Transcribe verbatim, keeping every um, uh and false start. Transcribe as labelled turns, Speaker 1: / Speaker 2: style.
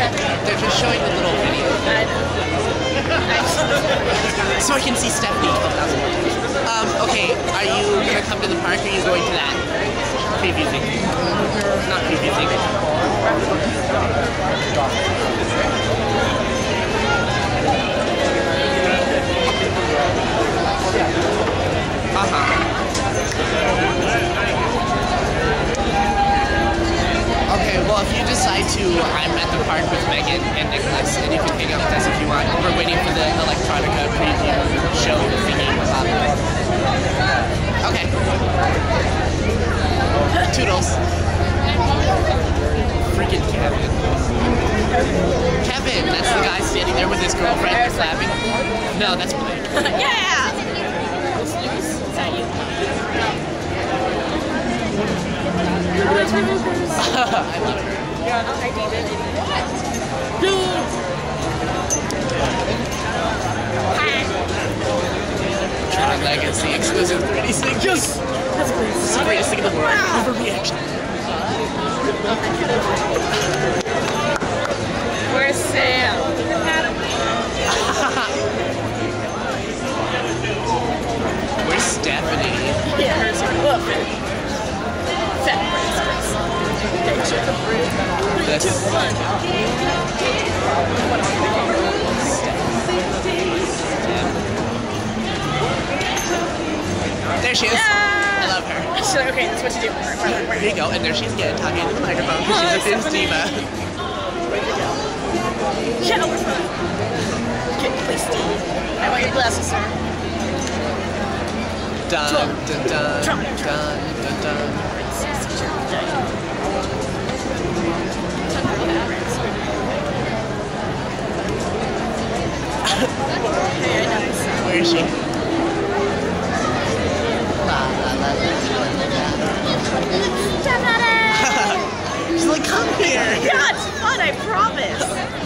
Speaker 1: They're just showing the little video.
Speaker 2: I know.
Speaker 1: So I can see Stephanie twelve thousand more times. Um, okay, are you gonna come to the park or are you going to that preview thing? Not preview thing. Uh-huh. Okay, well if you decide to, I'm at the park with Megan and Nicholas, and you can hang out with us if you want. We're waiting for the elecTRONica preview show thingy. Okay. Toodles. Freaking Kevin. Kevin, that's the guy standing there with his girlfriend and clapping. No, that's Blake.
Speaker 2: Yeah! Is that you?
Speaker 1: I love it.
Speaker 2: Yeah, hi David.
Speaker 1: Dude!
Speaker 2: Hi.
Speaker 1: Tron Legacy exclusive three D sync. Yes!
Speaker 2: That's great.
Speaker 1: This is the greatest thing in the world. Overreaction.
Speaker 2: Where's Sam?
Speaker 1: Where's Stephanie?
Speaker 2: Yeah, hers are up. Fat bracelets. Picture the bridge.
Speaker 1: This.
Speaker 2: Three, two, one.
Speaker 1: There she is.
Speaker 2: Yeah.
Speaker 1: I love her.
Speaker 2: She's like, okay, that's what you do. Where, where, where?
Speaker 1: There you go, and there she is again, talking into the microphone because
Speaker 2: Hi,
Speaker 1: she's a Finns
Speaker 2: Stephanie.
Speaker 1: diva.
Speaker 2: Where'd you go? Get over front. Get please, Steve. I want your glasses, sir.
Speaker 1: Dun, dun, dun,
Speaker 2: Tron,
Speaker 1: dun,
Speaker 2: Tron.
Speaker 1: dun, dun.
Speaker 2: Very nice.
Speaker 1: Where is she? La, la, la, la, la, la. She's like, come here.
Speaker 2: Yeah, it's fun, I promise.